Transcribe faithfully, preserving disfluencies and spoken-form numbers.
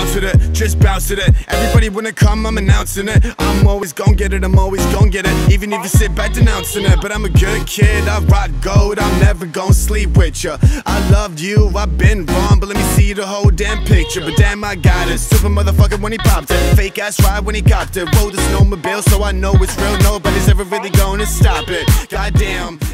bounce with it, just bounce with it. Everybody wanna come, I'm announcing it. I'm always gon' get it, I'm always gon' get it. Even if you sit back denouncing it. But I'm a good kid, I rock gold, I'm never gon' sleep with ya. I loved you, I've been wrong, but let me see the whole damn picture. But damn, I got it, super motherfucker when he popped it. Fake ass ride when he copped it. Rode the snowmobile, so I know it's real. Nobody's ever really gonna stop it. Goddamn.